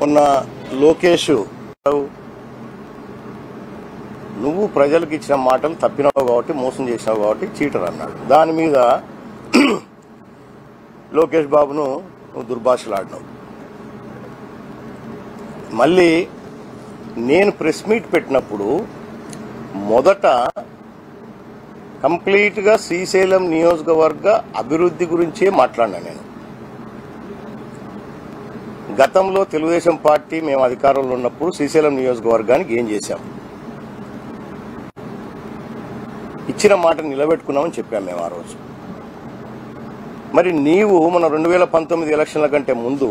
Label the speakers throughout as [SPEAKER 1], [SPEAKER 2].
[SPEAKER 1] మొన్న లోకేష్ నువ్వు ప్రజలకు ఇచ్చిన మాటలు తప్పినావు కాబట్టి మోసం చేసినావు కాబట్టి చీటర్ అన్నాడు. దాని మీద లోకేష్ బాబును నువ్వు దుర్భాషలాడినావు. మళ్ళీ నేను ప్రెస్ మీట్ పెట్టినప్పుడు మొదట కంప్లీట్గా శ్రీశైలం నియోజకవర్గ అభివృద్ధి గురించే మాట్లాడినా. నేను గతంలో తెలుగుదేశం పార్టీ మేము అధికారంలో ఉన్నప్పుడు శ్రీశైలం నియోజకవర్గానికి ఏం చేశాం, ఇచ్చిన మాట నిలబెట్టుకున్నామని చెప్పాము మేము ఆ రోజు. మరి నీవు మన 2019 ఎలక్షన్ల కంటే ముందు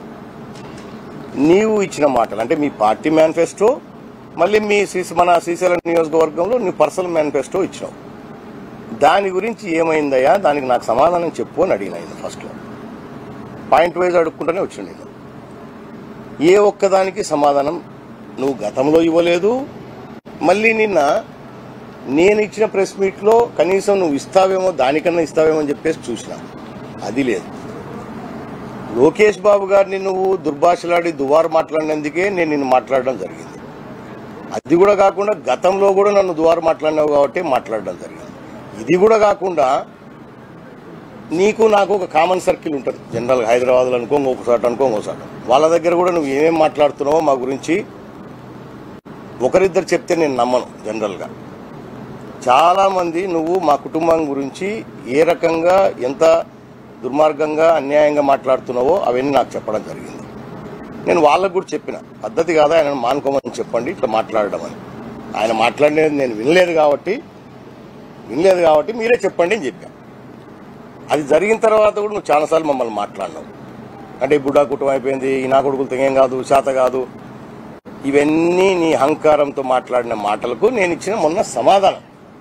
[SPEAKER 1] నీవు ఇచ్చిన మాటలు అంటే మీ పార్టీ మేనిఫెస్టో, మళ్ళీ మీ మన శ్రీశైలం నియోజకవర్గంలో నీ పర్సనల్ మేనిఫెస్టో ఇచ్చినావు. దాని గురించి ఏమైందయ్యా, దానికి నాకు సమాధానం చెప్పు అని అడిగిన. ఆయన ఫస్ట్లో పాయింట్ వైజ్ అడుక్కుంటూనే వచ్చింది. నేను ఏ ఒక్కదానికి సమాధానం నువ్వు గతంలో ఇవ్వలేదు. మళ్ళీ నిన్న నేను ఇచ్చిన ప్రెస్ మీట్లో కనీసం నువ్వు ఇస్తావేమో, దానికన్నా ఇస్తావేమో అని చెప్పేసి చూసినా, అది లేదు. లోకేష్ బాబు గారిని నువ్వు దుర్భాషలాడి దువారు మాట్లాడినందుకే నేను నిన్ను మాట్లాడడం జరిగింది. అది కూడా కాకుండా గతంలో కూడా నన్ను దువారు మాట్లాడినావు కాబట్టి మాట్లాడడం జరిగింది. ఇది కూడా కాకుండా నీకు నాకు ఒక కామన్ సర్కిల్ ఉంటుంది జనరల్గా, హైదరాబాద్లో అనుకో, ఒకసారి అనుకో, ఒకసారి వాళ్ళ దగ్గర కూడా నువ్వు ఏమేమి మాట్లాడుతున్నావో మా గురించి ఒకరిద్దరు చెప్తే నేను నమ్మను. జనరల్గా చాలామంది నువ్వు మా కుటుంబం గురించి ఏ రకంగా ఎంత దుర్మార్గంగా అన్యాయంగా మాట్లాడుతున్నావో అవన్నీ నాకు చెప్పడం జరిగింది. నేను వాళ్ళకు కూడా చెప్పిన, పద్ధతి కాదా ఆయన మానుకోమని చెప్పండి ఇట్లా మాట్లాడడం అని. ఆయన మాట్లాడినది నేను వినలేదు కాబట్టి మీరే చెప్పండి అని చెప్పాను. అది జరిగిన తర్వాత కూడా నువ్వు చాలాసార్లు మమ్మల్ని మాట్లాడినావు. అంటే ఈ బుడ్డా కుటుంబం అయిపోయింది, ఈ నా కొడుకులతో ఏం కాదు, శాత కాదు, ఇవన్నీ నీ అహంకారంతో మాట్లాడిన మాటలకు నేను ఇచ్చిన మొన్న సమాధానం.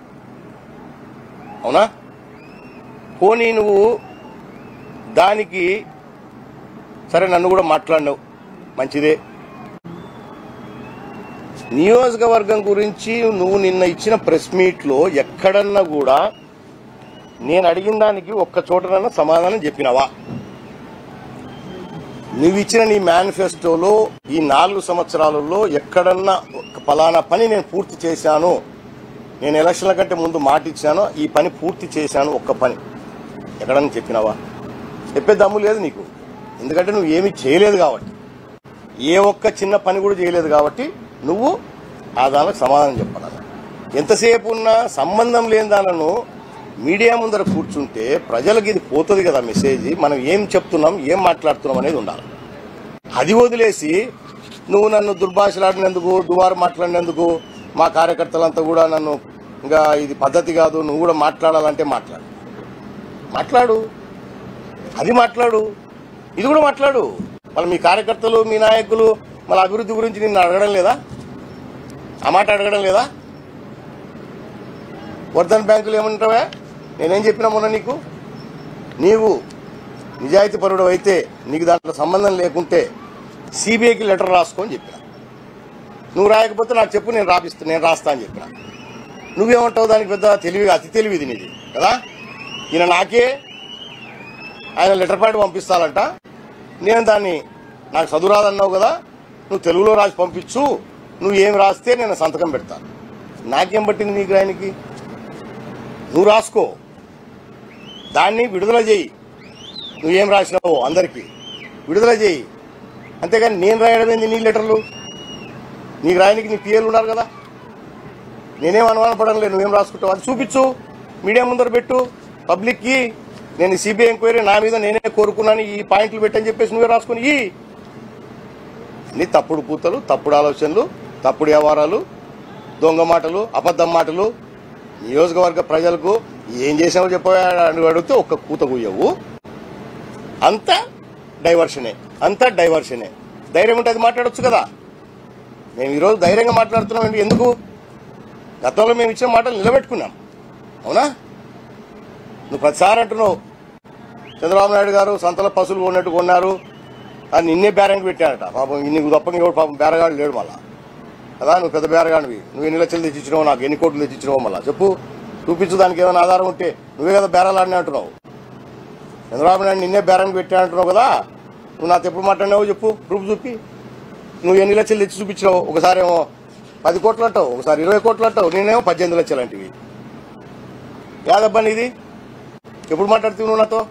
[SPEAKER 1] అవునా? పోనీ నువ్వు దానికి సరే నన్ను కూడా మాట్లాడినావు, మంచిదే. నియోజకవర్గం గురించి నువ్వు నిన్న ఇచ్చిన ప్రెస్ మీట్లో ఎక్కడన్నా కూడా నేను అడిగిన దానికి ఒక్క చోటనన్నా సమాధానం చెప్పినావా? నువ్వు ఇచ్చిన నీ మేనిఫెస్టోలో ఈ 4 సంవత్సరాలలో ఎక్కడన్నా ఫలానా పని నేను పూర్తి చేశాను, నేను ఎలక్షన్ల కంటే ముందు మాట ఇచ్చాను, ఈ పని పూర్తి చేశాను, ఒక్క పని ఎక్కడన్నా చెప్పినావా? చెప్పే దమ్ము లేదు నీకు. ఎందుకంటే నువ్వు ఏమీ చేయలేదు కాబట్టి, ఏ ఒక్క చిన్న పని కూడా చేయలేదు కాబట్టి నువ్వు ఆ దానికి సమాధానం చెప్పాలి. ఎంతసేపు ఉన్నా సంబంధం లేని దానిను మీడియా ముందర కూర్చుంటే ప్రజలకు ఇది పోతుంది కదా మెసేజ్, మనం ఏం చెప్తున్నాం, ఏం మాట్లాడుతున్నాం అనేది ఉండాలి. అది వదిలేసి నువ్వు నన్ను దుర్భాషలాడినందుకు, దువారు మాట్లాడినందుకు మా కార్యకర్తలంతా కూడా నన్ను ఇంకా ఇది పద్ధతి కాదు, నువ్వు కూడా మాట్లాడాలంటే మాట్లాడు, అది మాట్లాడు, ఇది కూడా మాట్లాడు. మళ్ళీ మీ కార్యకర్తలు, మీ నాయకులు మళ్ళీ అభివృద్ధి గురించి నిన్ను అడగడం లేదా? ఆ మాట అడగడం లేదా? వర్ధన్ బ్యాంకులు ఏమంటావా? నేనేం చెప్పినా మొన్న నీవు నిజాయితీ పరుడు అయితే, నీకు దాంట్లో సంబంధం లేకుంటే సిబిఐకి లెటర్ రాసుకోని చెప్పిన. నువ్వు రాయకపోతే నాకు చెప్పు, నేను రాస్తా అని చెప్పిన. నువ్వేమంటావు? దానికి పెద్ద తెలివి, అతి తెలివిది నీది కదా. ఈయన నాకే ఆయన లెటర్ ప్యాడ్ పంపిస్తానంట, నేను దాన్ని నాకు చదువురాదన్నావు కదా, నువ్వు తెలుగులో రాసి పంపించు, నువ్వు ఏం రాస్తే నేను సంతకం పెడతాను. నాకేం పట్టింది నీకు? ఆయనకి నువ్వు రాసుకో, దాన్ని విడుదల చేయి. నువ్వేం రాసినావో అందరికీ విడుదల చేయి. అంతేగాని నేను రాయడం ఏంది నీ లెటర్లు? నీకు రాయడానికి నీ పిఎలు ఉన్నారు కదా. నేనేం అనుమానపడడం లేదు, నువ్వేం రాసుకుంటావు అది చూపించు, మీడియా ముందర పెట్టు, పబ్లిక్కి నేను సిబిఐ ఎంక్వైరీ నా మీద నేనే కోరుకున్నాను, ఈ పాయింట్లు పెట్టని చెప్పేసి నువ్వే రాసుకుని నీ తప్పుడు కూతలు, తప్పుడు ఆలోచనలు, తప్పుడు వ్యవహారాలు, దొంగ మాటలు, అబద్ధం మాటలు. నియోజకవర్గ ప్రజలకు ఏం చేసావో చెప్పని అడిగితే ఒక్క కూత కూయవు. అంతా డైవర్షనే. ధైర్యం ఉంటే అది మాట్లాడొచ్చు కదా. మేము ఈరోజు ధైర్యంగా మాట్లాడుతున్నాం. ఎందుకు? గతంలో మేము ఇచ్చిన మాటలు నిలబెట్టుకున్నాం. అవునా? నువ్వు ప్రతిసారి అంటున్నావు చంద్రబాబు నాయుడు గారు సంతలో పశువులు కొన్నట్టు కొన్నారు, అది నిన్నే బేరానికి పెట్టాడట. పాపం నీకు తప్పని ఎవరు పాపం బేరగాడు లేడు మళ్ళా కదా. నువ్వు పెద్ద బేరగాడివి, నువ్వు ఎన్ని లక్షలు తెచ్చిచ్చినావు, నాకు ఎన్ని కోట్లు తెచ్చిచ్చినావు మళ్ళా చెప్పు, చూపించు. దానికి ఏమైనా ఆధారం ఉంటే నువ్వే కదా బేరాలాడిని అంటున్నావు. చంద్రబాబు నాయుడు నిన్నే బేరానికి పెట్టాడంటున్నావు కదా, నువ్వు నాతో ఎప్పుడు మాట్లాడినావో చెప్పు, ప్రూఫ్ చూపి. నువ్వు ఎన్ని లక్షలు తెచ్చి చూపించినావు? ఒకసారి ఏమో 10 కోట్లు అంటావు, ఒకసారి 20 కోట్లు అంటావు, నేనేమో 18 లక్షలు అంటివి. యాదబ్బా నీది? ఎప్పుడు మాట్లాడుతూ నువ్వు నాతో?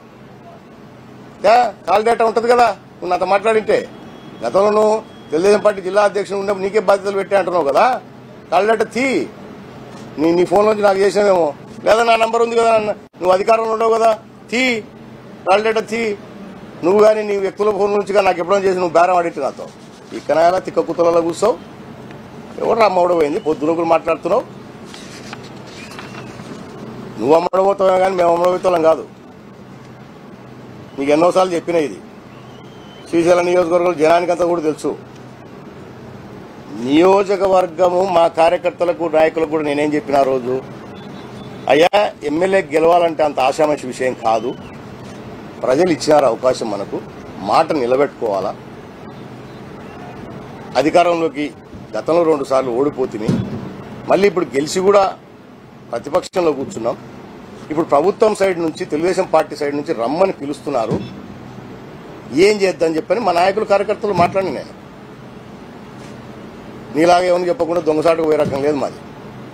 [SPEAKER 1] కాల్ డేటా ఉంటుంది కదా, నువ్వు నాతో మాట్లాడింటే. గతంలో నువ్వు తెలుగుదేశం పార్టీ జిల్లా అధ్యక్షుడు ఉన్నప్పుడు నీకే బాధ్యతలు పెట్టే అంటున్నావు కదా, కాల్ డేటా తీ. నీ ఫోన్ నుంచి నాకు చేసినావేమో, లేదా నా నంబర్ ఉంది కదా, నువ్వు అధికారంలో ఉండవు కదా, తీ కాల్ డేటా తీ. నువ్వు కానీ నీ వ్యక్తుల ఫోన్ నుంచి కానీ నాకు ఎప్పుడైనా చేసి నువ్వు బేరం ఆడిట్టు నాతో ఇక్కడ తిక్క కుతలలో కూర్చోవు. ఎవరు అమ్మఒడపోయింది? పొద్దునకులు మాట్లాడుతున్నావు. నువ్వు అమ్మడబోతావే కానీ మేము అమ్మడబోతాం కాదు. నీకు ఎన్నోసార్లు చెప్పినా ఇది. శ్రీశైలం నియోజకవర్గంలో జనానికంతా కూడా తెలుసు. నియోజకవర్గము మా కార్యకర్తలకు నాయకులకు కూడా నేనేం చెప్పిన ఆ రోజు, అయ్యా ఎమ్మెల్యే గెలవాలంటే అంత ఆశామాషి విషయం కాదు. ప్రజలు ఇచ్చినారు అవకాశం, మనకు మాట నిలబెట్టుకోవాలా. అధికారంలోకి గతంలో 2 సార్లు ఓడిపోతుంది, మళ్ళీ ఇప్పుడు గెలిచి కూడా ప్రతిపక్షంలో కూర్చున్నాం. ఇప్పుడు ప్రభుత్వం సైడ్ నుంచి, తెలుగుదేశం పార్టీ సైడ్ నుంచి రమ్మని పిలుస్తున్నారు. ఏం చేద్దామని చెప్పని మా నాయకులు కార్యకర్తలు మాట్లాడి, నేను నీలాగా ఏమని చెప్పకుండా దొంగసాటుకు పోయే రకం లేదు మాది.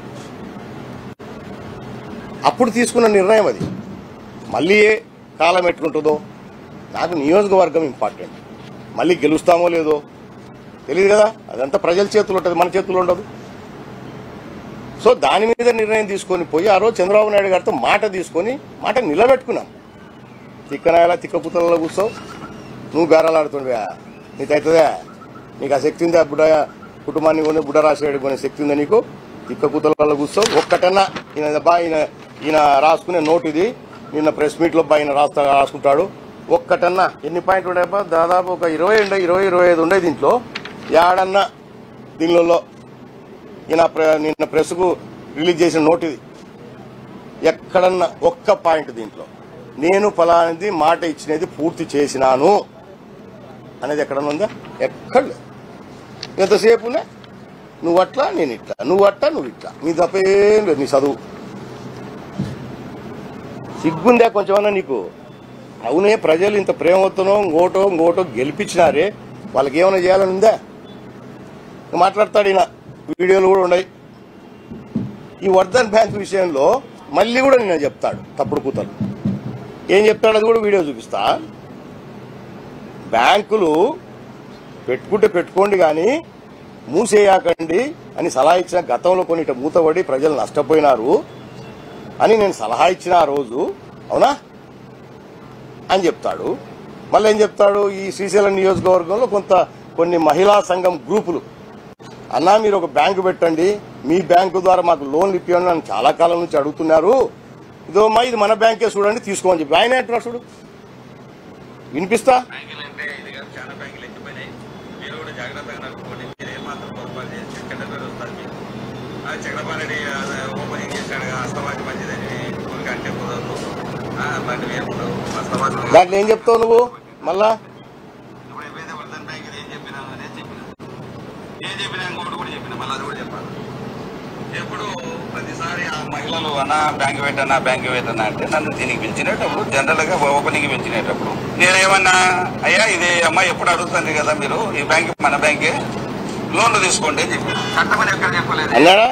[SPEAKER 1] అప్పుడు తీసుకున్న నిర్ణయం అది. మళ్ళీ కాలం ఎట్లుంటుందో, నాకు నియోజకవర్గం ఇంపార్టెంట్. మళ్ళీ గెలుస్తామో లేదో తెలియదు కదా, అదంతా ప్రజల చేతులు ఉంటుంది, మన చేతుల్లో ఉండదు. సో దాని మీద నిర్ణయం తీసుకొని పోయి ఆ రోజు చంద్రబాబు నాయుడు గారితో మాట తీసుకొని మాట నిలబెట్టుకున్నాం. తిక్కనాయలా తిక్క పుతలలో కూర్చోవు, నువ్వు బేరాలాడుతుండవా? నీకు అవుతుందా? నీకు ఆ శక్తి ఉందా? బుడ్డ కుటుంబాన్ని కొని బుడ్డ రాసేడు కొనే శక్తి ఉందా నీకు? తిక్క పుతలలో కూర్చోవు. ఒక్కటన్నా ఈయన రాసుకునే నోట్ ఇది, నిన్న ప్రెస్ మీట్లో ఆయన రాసుకుంటాడు. ఒక్కటన్నా ఎన్ని పాయింట్లు ఉండేపా? దాదాపు ఒక 20-25 ఉండే దీంట్లో. ఏడన్నా దీనిలో నిన్న ప్రెస్కు రిలీజ్ చేసిన నోట్ ఇది. ఎక్కడన్నా ఒక్క పాయింట్ దీంట్లో నేను ఫలానిది మాట ఇచ్చినది పూర్తి చేసినాను అనేది ఎక్కడన్నా ఉందా? ఎక్కడ లేదు. ఎంతసేపునే నువ్వు అట్లా నేను ఇట్లా, నువ్వు అట్లా నువ్వు ఇట్లా, నీ తప్పేం లేదు. నీ చదువు సిగ్గుందా కొంచెమన్నా నీకు? అవునే, ప్రజలు ఇంత ప్రేమతోనో ఇంకోటో గెలిపించినారే, వాళ్ళకి ఏమైనా చేయాలని ఉందా? మాట్లాడతాడు ఈయన, వీడియోలు కూడా ఉన్నాయి. ఈ వర్ధన్ బ్యాంక్ విషయంలో మళ్ళీ కూడా నేను చెప్తాడు తప్పుడు కూతలు. ఏం చెప్తాడు అది కూడా వీడియో చూపిస్తా. బ్యాంకులు పెట్టుకుంటే పెట్టుకోండి కానీ మూసేయాకండి అని సలహా ఇచ్చిన, గతంలో కొన్ని మూతపడి ప్రజలు నష్టపోయినారు అని నేను సలహా ఇచ్చిన ఆ రోజు, అవునా అని చెప్తాడు. మళ్ళీ ఏం చెప్తాడు, ఈ శ్రీశైలం నియోజకవర్గంలో కొన్ని మహిళా సంఘం గ్రూపులు, అన్నా మీరు ఒక బ్యాంకు పెట్టండి, మీ బ్యాంకు ద్వారా మాకు లోన్లు ఇప్పియండి అని చాలా కాలం నుంచి అడుగుతున్నారు, ఇదో మా ఇది మన బ్యాంకే చూడండి తీసుకోమని చెప్పి ఆయన అంటున్నాడు. చూడు వినిపిస్తా. దాంట్లో ఏం చెప్తావు నువ్వు? మళ్ళా
[SPEAKER 2] ఎప్పుడు ప్రతిసారి ఆ మహిళలు అన్నా బ్యాంకు పెట్టన్నా అంటే నన్ను దీనికి పిలిచినప్పుడు జనరల్ గా ఓపెనింగ్ పిలిచినప్పుడు నేనేమన్నా, అయ్యా ఇది అమ్మాయి ఎప్పుడు అడుగుతుంది కదా మీరు, ఈ బ్యాంక్ మన బ్యాంకే, లోన్లు తీసుకోండి అని చెప్పి కట్టమని ఎక్కడ చెప్పలేదు.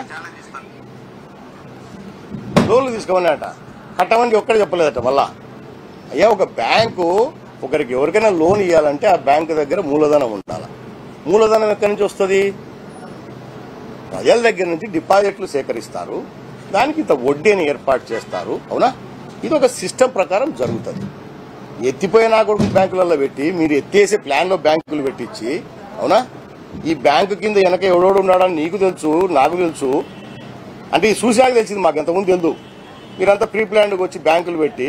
[SPEAKER 1] లోన్లు తీసుకోమన్నట, కట్టమని ఒక్కడ చెప్పలేదట. మళ్ళా అయ్యా ఒక బ్యాంకు ఒకరికి ఎవరికైనా లోన్ ఇవ్వాలంటే ఆ బ్యాంకు దగ్గర మూలధనం ఉండాలి. మూలధనం ఎక్కడి నుంచి వస్తుంది? ప్రజల దగ్గర నుంచి డిపాజిట్లు సేకరిస్తారు, దానికి ఇంత వడ్డీని ఏర్పాటు చేస్తారు, అవునా? ఇది ఒక సిస్టమ్ ప్రకారం జరుగుతుంది. ఎత్తిపోయినా కూడా బ్యాంకులలో పెట్టి మీరు ఎత్తేసే ప్లాన్లో బ్యాంకులు పెట్టించి, అవునా, ఈ బ్యాంకు కింద వెనక ఎవడోడు ఉన్నాడని నీకు తెలుసు, నాకు తెలుసు. అంటే ఈ చూసాక తెలిసింది, మాకు ఎంతమంది తెలుసు. మీరంతా ప్రీ ప్లాన్డ్కి వచ్చి బ్యాంకులు పెట్టి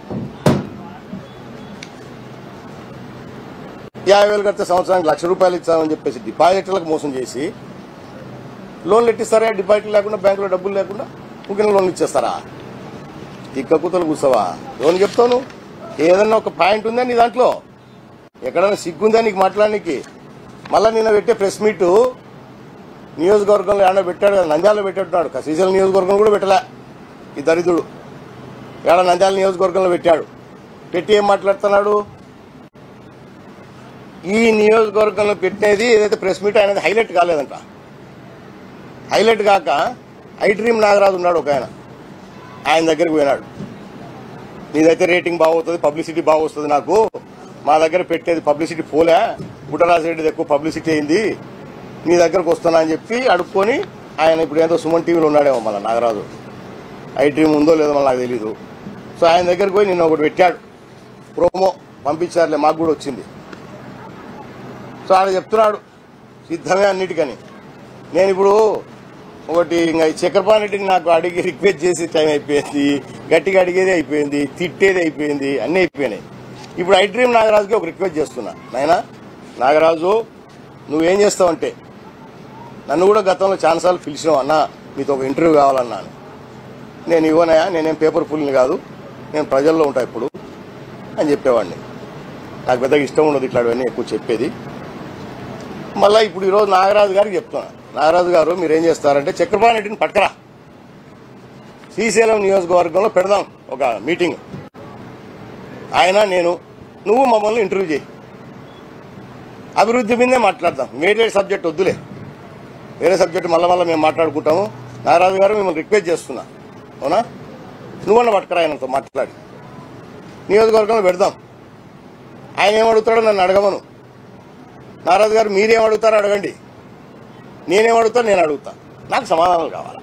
[SPEAKER 1] 50,000 కడితే సంవత్సరానికి ₹1,00,000 ఇచ్చామని చెప్పేసి డిపాజిట్లకు మోసం చేసి లోన్లు ఎట్టిస్తారా? డిపాజిట్లు లేకుండా, బ్యాంకులో డబ్బులు లేకుండా ముఖ్యంగా లోన్లు ఇచ్చేస్తారా? తిక్క కూతలు కూర్చోవా? లోన్ చెప్తావు నువ్వు? ఏదన్నా ఒక పాయింట్ ఉందా నీ దాంట్లో? ఎక్కడైనా సిగ్గుందా నీకు మాట్లాడడానికి? మళ్ళీ నిన్న పెట్టే ప్రెస్ మీటు నియోజకవర్గంలో ఏడన్నా పెట్టాడు కదా, నంద్యాలలో పెట్టేట్టున్నాడు. శ్రీశైలం నియోజకవర్గం కూడా పెట్టలే ఈ దరిద్రుడు. ఏడ నంద్యాల నియోజకవర్గంలో పెట్టాడు. పెట్టి ఏం మాట్లాడుతున్నాడు? ఈ నియోజకవర్గంలో పెట్టేది ఏదైతే ప్రెస్ మీట్ అనేది హైలైట్ కాలేదంట. హైలైట్ కాక ఐడ్రీమ్ నాగరాజు ఉన్నాడు ఒక ఆయన దగ్గరికి పోయినాడు. నీదైతే రేటింగ్ బాగవుతుంది, పబ్లిసిటీ బాగొస్తుంది, నాకు మా దగ్గర పెట్టేది పబ్లిసిటీ పోలే, గుట్టరాజరెడ్డిది ఎక్కువ పబ్లిసిటీ అయింది, నీ దగ్గరకు వస్తున్నా అని చెప్పి అడుక్కొని ఆయన ఇప్పుడు ఏదో సుమన్ టీవీలో ఉన్నాడేమో మళ్ళీ నాగరాజు. ఐడ్రీమ్ ఉందో లేదో మళ్ళీ నాకు తెలీదు. సో ఆయన దగ్గరికి పోయి నిన్న ఒకటి పెట్టాడు, ప్రోమో పంపించారులే, మాకు కూడా వచ్చింది. సో ఆయన చెప్తున్నాడు సిద్ధమే అన్నిటికని. నేను ఇప్పుడు ఒకటి ఇంకా చక్రపాణి రెడ్డిని నాకు అడిగి రిక్వెస్ట్ చేసి టైం అయిపోయింది, గట్టిగా అడిగేది అయిపోయింది, తిట్టేది అయిపోయింది, అన్నీ అయిపోయినాయి. ఇప్పుడు ఐడ్రీమ్ నాగరాజుకి ఒక రిక్వెస్ట్ చేస్తున్నా, నాయనా నాగరాజు నువ్వేం చేస్తావంటే, నన్ను కూడా గతంలో చాలాసార్లు పిలిచినావు అన్నా, మీతో ఒక ఇంటర్వ్యూ కావాలన్నాను. నేను ఇవ్వనయా, నేనేం పేపర్ పుల్ని కాదు, నేను ప్రజల్లో ఉంటా ఇప్పుడు అని చెప్పేవాడిని. నాకు పెద్దగా ఇష్టం ఉండదు ఇట్లాంటివన్నీ ఎక్కువ చెప్పేది. మళ్ళీ ఇప్పుడు ఈరోజు నాగరాజు గారికి చెప్తున్నా, నాగరాజు గారు మీరేం చేస్తారంటే చక్రపాణి రెడ్డిని పట్టుకరా, శ్రీశైలం నియోజకవర్గంలో పెడదాం ఒక మీటింగ్, ఆయన నేను నువ్వు మమ్మల్ని ఇంటర్వ్యూ చేయి, అభివృద్ధి మీదే మాట్లాడదాం, వేరే సబ్జెక్ట్ వద్దులే, వేరే సబ్జెక్ట్ మళ్ళీ మేము మాట్లాడుకుంటాము. నాగరాజు గారు మిమ్మల్ని రిక్వెస్ట్ చేస్తున్నా, అవునా, నువ్వన్న పట్టుకరా ఆయనతో మాట్లాడి నియోజకవర్గంలో పెడదాం. ఆయన ఏమడుగుతాడో నన్ను అడగమను. నాగరాజు గారు మీరేం అడుగుతారో అడగండి, నేనేం అడుగుతాను నేను అడుగుతా, నాకు సమాధానాలు కావాలి.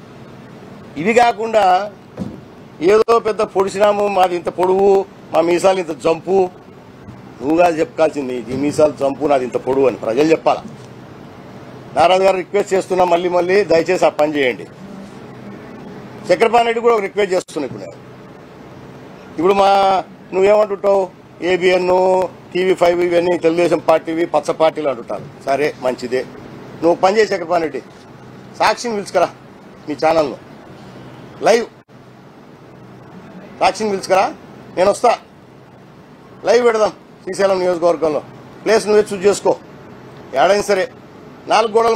[SPEAKER 1] ఇవి కాకుండా ఏదో పెద్ద పొడిచినాము, మాది ఇంత పొడువు, మా మీసాలు ఇంత జంపు, నువ్వుగా చెప్పుకోవాల్సింది ఈ మీసాలు జంపు నాది ఇంత పొడువు అని ప్రజలు చెప్పాలా. నాగరాజు గారు రిక్వెస్ట్ చేస్తున్నా, మళ్ళీ దయచేసి ఆ పని చేయండి. చక్రపాణి రెడ్డి కూడా ఒక రిక్వెస్ట్ చేస్తున్నా. ఇప్పుడు నువ్వేమంటుంటావు, ఏబిఎన్, TV5 ఇవన్నీ తెలుగుదేశం పార్టీవి, పచ్చ పార్టీలు అంటుంటారు. సరే మంచిదే, నువ్వు పని చేసి చక్రపాణి రెడ్డి సాక్షిని పిలుచుకరా, మీ ఛానల్లో లైవ్ సాక్షిని పిలుచుకరా, నేను వస్తా, లైవ్ పెడదాం శ్రీశైలం నియోజకవర్గంలో. ప్లేస్ నువ్వే చూజ్ చేసుకో, ఏడైనా సరే, 4 గోడల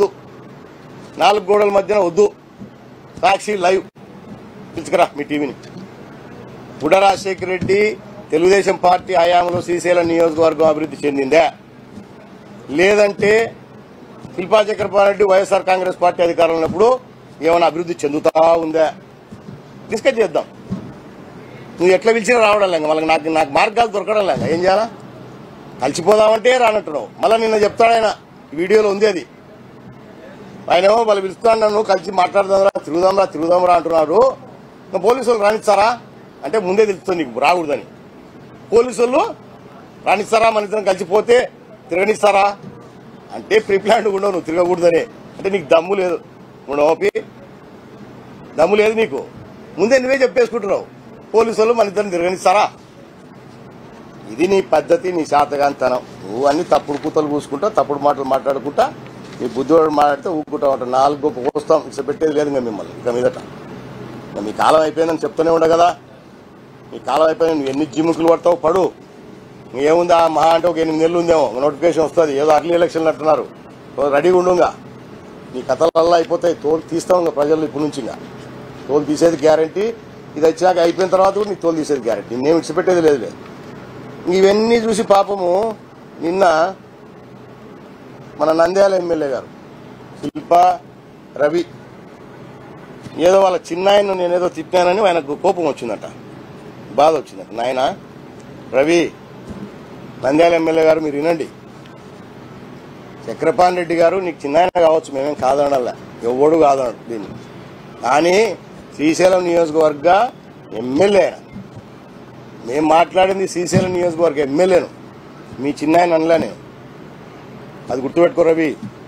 [SPEAKER 1] మధ్యన వద్దు, సాక్షి లైవ్ పిలుచుకరా మీ టీవీని. బుడ్డ రాజశేఖర రెడ్డి తెలుగుదేశం పార్టీ హయాంలో శ్రీశైలం నియోజకవర్గం అభివృద్ధి చెందిందా, లేదంటే శిల్పా చక్రపాణి రెడ్డి వైఎస్ఆర్ కాంగ్రెస్ పార్టీ అధికారంలో ఉన్నప్పుడు ఏమైనా అభివృద్ధి చెందుతా ఉందా డిస్కస్ చేద్దాం. నువ్వు ఎట్లా పిలిచినా రావడం లేక, వాళ్ళకి నాకు మార్గాలు దొరకడం లేక ఏం చేయాలా, కలిసిపోదామంటే రానంటున్నావు. మళ్ళీ నిన్న చెప్తాడు ఆయన, వీడియోలో ఉంది అది, ఆయనేమో వాళ్ళు పిలుస్తాను నన్ను కలిసి తిరుగుదాంరా అంటున్నారు. పోలీసు వాళ్ళు రానిస్తారా అంటే ముందే తెలుస్తుంది నీకు రాకూడదని. పోలీసు వాళ్ళు రానిస్తారా, మన ఇద్దరం కలిసిపోతే తిరగనిస్తారా అంటే ప్రీప్లాన్డ్ ఉండవు, నువ్వు తిరగకూడదని. అంటే నీకు దమ్ము లేదు, ఓపి దమ్ము లేదు నీకు, ముందే నువ్వే చెప్పేసుకుంటున్నావు, పోలీసు వాళ్ళు మన ఇద్దరిని తిరగనిస్తారా. ఇది నీ పద్ధతి, నీ శాతగాంతనం. నువ్వు అన్ని తప్పుడు కూతలు కూసుకుంటా, తప్పుడు మాటలు మాట్లాడుకుంటా, నీ బుద్ధివాడు మాట్లాడితే ఊరుకుంటా ఉంటావు. 4 కోస్తాం పెట్టేది లేదు ఇంకా మిమ్మల్ని ఇక మీదట. మీ కాలం అయిపోయిందని చెప్తూనే ఉండ కదా, మీ కాలం అయిపోయింది, నువ్వు ఎన్ని జిమ్ముకులు పడతావు పడు, ఏముందా మహా అంటే ఒక 8 నెలలు ఉందేమో నోటిఫికేషన్ వస్తుంది, ఏదో అర్లీ ఎలక్షన్లు అంటున్నారు, రెడీగా ఉండుగా, నీ కథలల్లా అయిపోతాయి, తోలు తీస్తాం ఇంకా ప్రజలు ఇప్పటి నుంచి. ఇంకా తోలు తీసేది గ్యారంటీ, ఇది వచ్చాక అయిపోయిన తర్వాత కూడా నీకు తోలు తీసేది గ్యారంటీ, నేను విడిచిపెట్టేది లేదు. ఇవన్నీ చూసి పాపము నిన్న మన నంద్యాల ఎమ్మెల్యే గారు శిల్పా రవి ఏదో వాళ్ళ చిన్నాయన్ను నేనేదో తిప్పానని ఆయనకు కోపం వచ్చిందట, బాధ వచ్చిందట. నాయన రవి, నంద్యాల ఎమ్మెల్యే గారు మీరు వినండి, చక్రపాణి రెడ్డి గారు నీకు చిన్నాయన కావచ్చు, మేమేం కాదనలా, ఎవడు కాదనడు దీన్ని, కానీ శ్రీశైలం నియోజకవర్గ ఎమ్మెల్యే, మేము మాట్లాడింది శ్రీశైలం నియోజకవర్గ ఎమ్మెల్యేను, మీ చిన్నాయన అనలే నేను, అది గుర్తుపెట్టుకో రవి.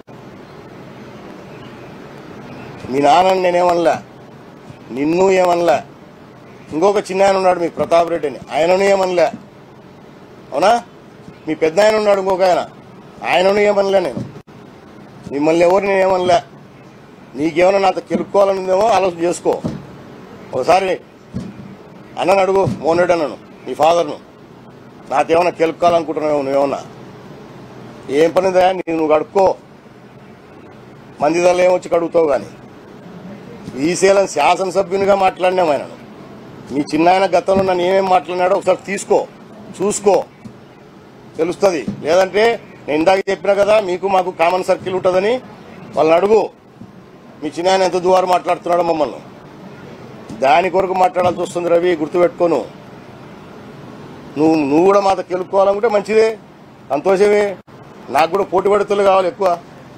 [SPEAKER 1] మీ నాన్నని నేనేమనలే, నిన్ను ఏమనలే, ఇంకొక చిన్న ఆయన ఉన్నాడు మీకు ప్రతాప్ రెడ్డి అని, ఆయనను ఏమనలే, అవునా, మీ పెద్ద ఆయన ఉన్నాడు ఇంకొక ఆయనను ఏమనలే, నేను మిమ్మల్ని ఎవరు నేనేమనలే. నీకేమైనా నాతో కెలుక్కోవాలని ఉందేమో ఆలోచన చేసుకో. ఒకసారి అన్నను అడుగు, మోహన్ రెడ్డి అన్నను, నీ ఫాదర్ను, నాకేమన్నా కెలుక్కోవాలనుకుంటున్నావు, నువ్వేమన్నా ఏం పనిదా నువ్వు కడుక్కో, మంది దళ ఏమొచ్చి కడుగుతావు. కానీ శ్రీశైలం శాసనసభ్యునిగా మాట్లాడినాం ఆయనను, మీ చిన్న ఆయన గతంలో నన్ను ఏమేమి మాట్లాడినాడో ఒకసారి చూసుకో. తెలుస్తుంది. లేదంటే నేను ఇందాక చెప్పినా కదా మీకు మాకు కామన్ సర్కిల్ ఉంటుందని. వాళ్ళని అడుగు, మీ చిన్న ఎంత దూరం మాట్లాడుతున్నాడో మమ్మల్ని. దాని కొరకు మాట్లాడాల్సి వస్తుంది రవి, గుర్తుపెట్టుకోను. నువ్వు కూడా మాతో గెలుపుకోవాలనుకుంటే మంచిదే, సంతోషమే. నాకు కూడా పోటీ పడుతులు కావాలి ఎక్కువ.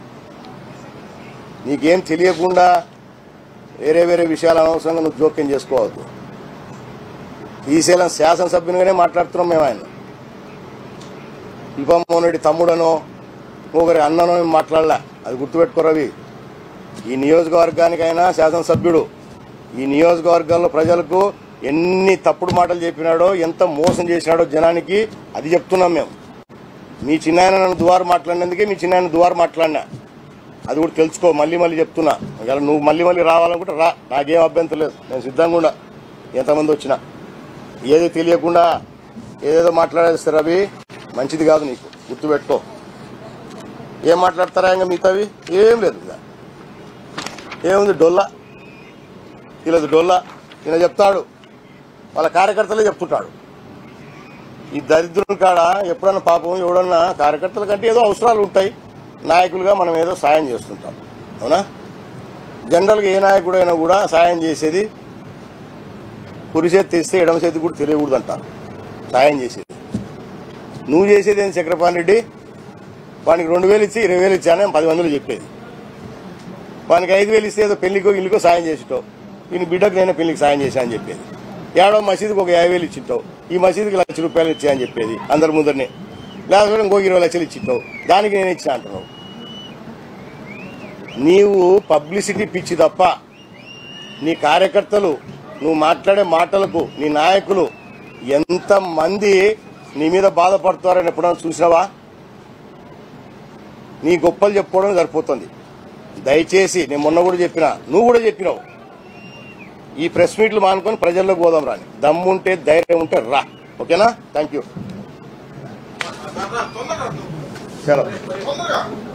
[SPEAKER 1] నీకేం తెలియకుండా వేరే వేరే విషయాలు అనవసరంగా నువ్వు జోక్యం చేసుకోవద్దు. శ్రీశైలం శాసనసభ్యునిగానే మాట్లాడుతున్నాం మేము. ఆయన శిల్పమోహన్ రెడ్డి తమ్ముడనో ఒకరి అన్ననో మాట్లాడలే, అది గుర్తుపెట్టుకో రవి. ఈ నియోజకవర్గానికైనా శాసనసభ్యుడు. ఈ నియోజకవర్గంలో ప్రజలకు ఎన్ని తప్పుడు మాటలు చెప్పినాడో, ఎంత మోసం చేసినాడో జనానికి, అది చెప్తున్నాం మేము. మీ చిన్నాయన నన్ను దువారు మాట్లాడినందుకే మీ చిన్నాయన దువారు మాట్లాడినా, అది కూడా తెలుసుకో. మళ్ళీ మళ్ళీ చెప్తున్నా, ఒకవేళ నువ్వు మళ్ళీ మళ్ళీ రావాలనుకుంటే రా, నాకేం అభ్యంతరం లేదు. నేను సిద్ధంగా ఉండా, ఎంతమంది వచ్చినా. ఏదో తెలియకుండా ఏదేదో మాట్లాడేస్తారు రవి, మంచిది కాదు నీకు, గుర్తుపెట్టుకో. ఏం మాట్లాడతారా ఇంకా మిగతావి? ఏం లేదు, ఏముంది డొల్లా, ఇలా డొల్లా. ఈయన చెప్తాడు, వాళ్ళ కార్యకర్తలే చెప్తుంటాడు. ఈ దరిద్రుని కాడ ఎప్పుడన్నా పాపం ఎవడన్నా కార్యకర్తల కంటే ఏదో అవసరాలు ఉంటాయి, నాయకులుగా మనం ఏదో సాయం చేస్తుంటాం, అవునా? జనరల్గా ఏ నాయకుడైనా కూడా సాయం చేసేది కుడి చేతి తెస్తే ఎడమ చేతి కూడా తెలియకూడదు అంటారు, సాయం చేసేది. నువ్వు చేసేది ఏంటి చక్రపాణి రెడ్డి? వానికి 2000 ఇచ్చి 20,000 ఇచ్చానే 10 మందిలో చెప్పేది. వానికి 5,000 ఇస్తే ఏదో పెళ్లికో ఇల్లుకో సాయం చేసిటావు, ఈయన బిడ్డకు నేను పెళ్లికి సాయం చేశా అని చెప్పేది. ఏడో మసీదుకి ఒక 50,000 ఇచ్చింటావు, ఈ మసీదుకి ₹1,00,000 ఇచ్చా అని చెప్పేది అందరి ముందరనే. లేకపోతే ఇంకో 20 లక్షలు ఇచ్చింటావు, దానికి నేను ఇచ్చా అంటున్నావు. నీవు పబ్లిసిటీ పిచ్చి తప్ప నీ కార్యకర్తలు, నువ్వు మాట్లాడే మాటలకు నీ నాయకులు ఎంతమంది నీ మీద బాధపడతారని ఎప్పుడైనా చూసినావా? నీ గొప్పలు చెప్పుకోవడం సరిపోతుంది. దయచేసి నేను మొన్న కూడా చెప్పినా, నువ్వు కూడా చెప్పినావు, ఈ ప్రెస్ మీట్లు మానుకొని ప్రజల్లోకి పోదాం రాని. దమ్ముంటే ధైర్యం ఉంటే రా, ఓకేనా? Thank you.